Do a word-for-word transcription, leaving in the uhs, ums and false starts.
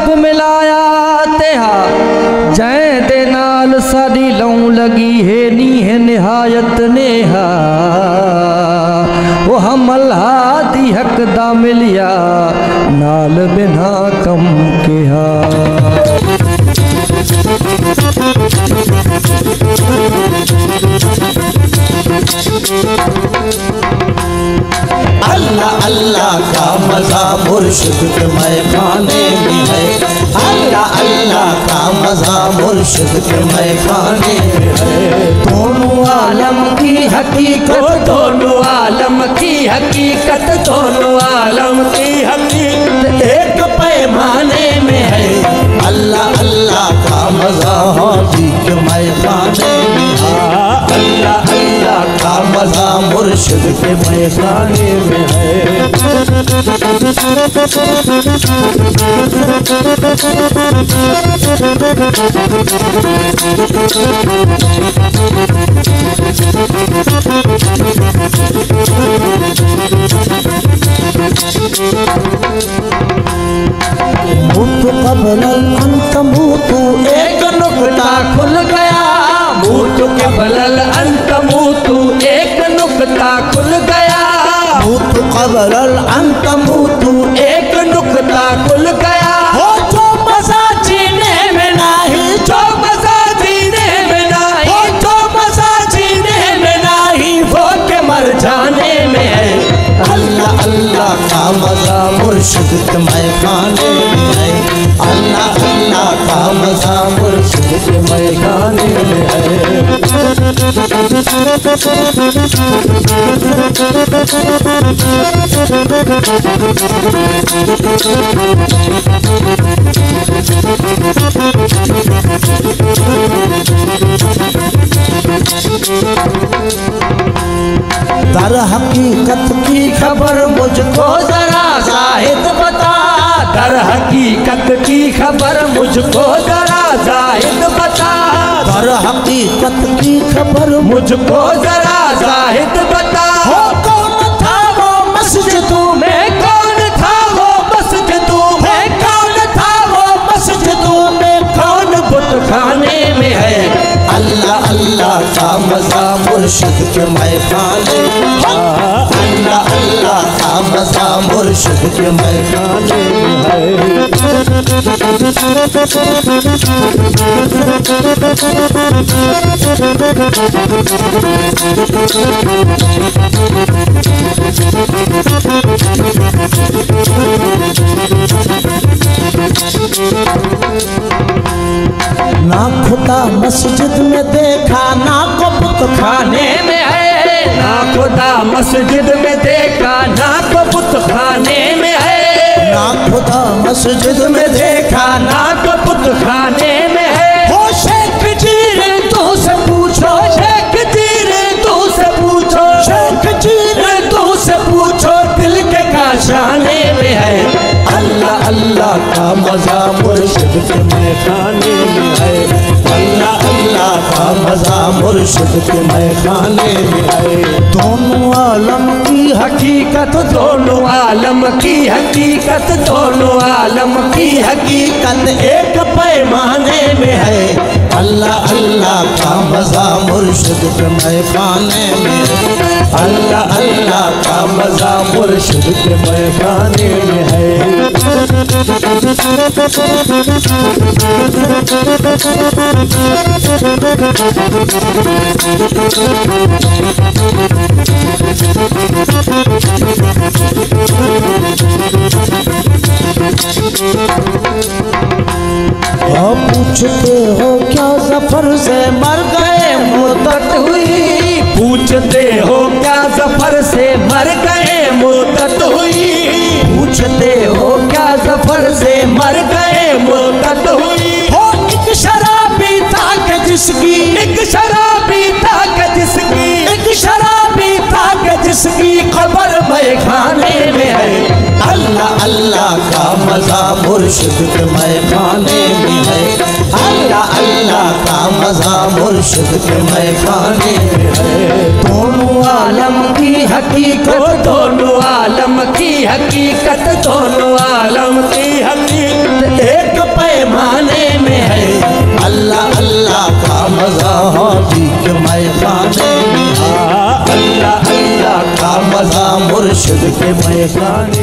को मिलाया तेहा जै दे नाल साडी लौ लगी है नी है निहायत नेहा वो हम अल्लाह दी हक दा मिलिया नाल बिना कम किया। अल्लाह अल्लाह का मजा मुर्शिद के मैखाने में है। अल्लाह अल्लाह का मजा मुर्शिद के मैखाने में है। दोनों आलम की हकीकत दोनों आलम की हकीकत दोनों आलम की हकीकत एक पैमाने में है। अल्लाह अल्लाह का मजा हाजी के मैखाने में है। अल्लाह अल्लाह का मजा मुर्शिद के मैखाने में है। मुतु कबल अंत मुतु एक नुक्ता खुल गया मुतु कबल अंत मुतु एक नुक्ता खुल गया मुतु कबल अंत मुतु एक नुक्ता खुल गया। हो जो मजा जीने में नहीं जो मजा जीने में नहीं हो जो मजा जीने में नहीं वो के मर जाने में है। अल्लाह अल्लाह का मजा मुर्शिद के मैखाने में है। अल्लाह अल्लाह का मजा मुर्शिद के मैखाने में है। दर हकीकत की खबर मुझको जरा जाहिद बता दर हकीकत की खबर मुझको जरा जाहिद बता दर हकीकत की खबर मुझको जरा जाहिद बता। हो कौन था वो मस्जिदों में कौन था वो मस्जिदों में कौन था वो मस्जिदों में कौन बुत खाने में है। अल्लाह अल्लाह का मजा मुर्शिद के मैखाने में है। अल्लाह अल्लाह का मजा मुर्शिद के मैखाने में है। ना खुदा मस्जिद में देखा ना को बुत खाने में है ना खुदा मस्जिद में देखा ना को बुत खाने में है। ना खुदा मस्जिद में देखा ना को बुत खाने में है। हो शेख जीर तू से पूछो शेख जीर तू से पूछो शेख जीर तू से पूछो दिल के काशाने में है। अल्लाह अल्लाह का मजा मुर्शिद के मैखाने में है। अल्लाह अल्लाह का मजा मुर्शिद के मैखाने में है। दोनों आलम की हकीकत दोनों आलम की हकीकत दोनों आलम की हकीकत एक पैमाने में है। अल्लाह अल्लाह का मजा मुर्शिद के मैखाने में है। अल्लाह अल्लाह का मजा मुर्शिद के मैखाने में है। आप पूछते हो क्या सफर से मर गए मुद्दत हुई। पूछते हो क्या सफर से मर गए मुद्दत हुई। पूछते हो क्या सफर से मर गए मुद्दत हुई। हो एक शराबी ताक जिसकी एक शराबी ताक जिसकी एक शराबी ताक जिसकी खबर मैखाने में है। अल्लाह अल्लाह का मजा मुर्शिद के मैखाने में है। अल्लाह अल्लाह का मजा मुर्शिद के मैखाने में है। दोनों आलम की हकीकत, दोनों आलम की हकीकत, दोनों आलम की हकीकत एक पैमाने में है। अल्लाह अल्लाह का मजा हाजी के मैखाने में है। अल्लाह अल्लाह का मजा मुर्शिद के मैखाने